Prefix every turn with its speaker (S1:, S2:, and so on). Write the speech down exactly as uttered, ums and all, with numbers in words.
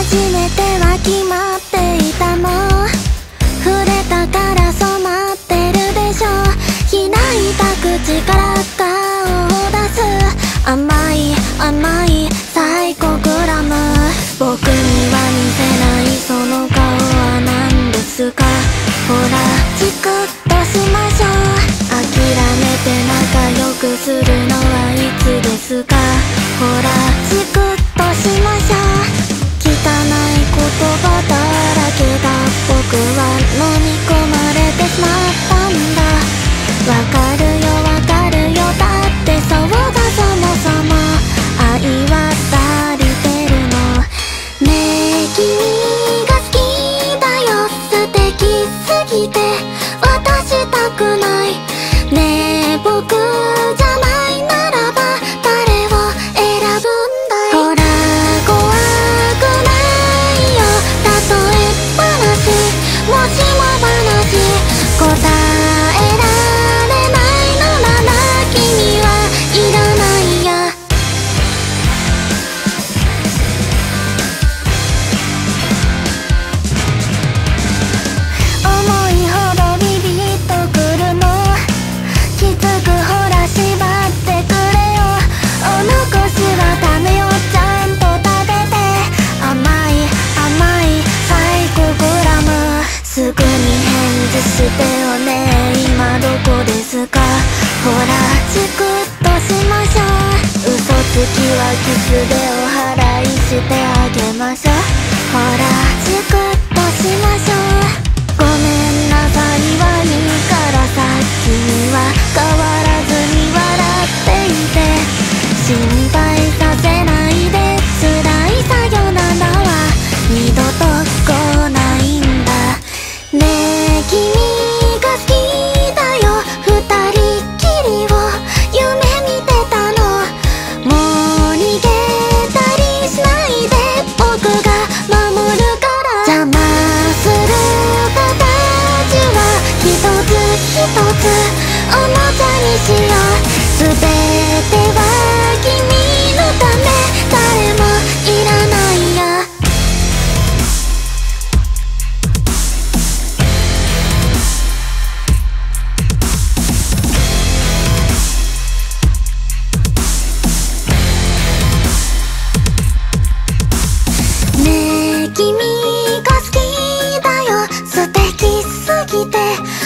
S1: 初めては決まっていたの、触れたから染まってるでしょ。開いた口から顔を出す、甘い甘いサイコグラム。僕には見せないその顔は何ですか。ほらチクッとしましょう。諦めて仲良くするのはいつですか。ほらチクッとしましょう。汚い言葉だらけだ。僕は飲み込まれてしまったんだ。わかるよわかるよ、だってそうだ、そもそも愛は足りてるの。ねえ君が好きだよ、素敵すぎて渡したくない。ねえ僕じゃないならば誰を選ぶんだい。ほら怖くないよ、例え話、もしも話、答えられないのなら君はいらないや。重いほどビビッとくるの、きつくほら縛ってくれよ。お残しはダメよ、ちゃんと食べて。甘い甘いサイコグラム。すぐに返事してよね、今どこですか。ほらチクッとしましょう。嘘つきはキスでお祓いしてあげましょう。ほらチクッとしましょう。ごめんなさいはいいからさ、君は変わらずに笑っていて。心配させないで、辛いさよならは二度と来ないんだ。ねえ君が好きだよ、二人きりを夢見てたの。もう逃げたりしないで、僕が守るから。邪魔する形は一つ一つおもちゃにしよう。すべては君のため、誰もいらないや。ねえ君が好きだよ、素敵すぎて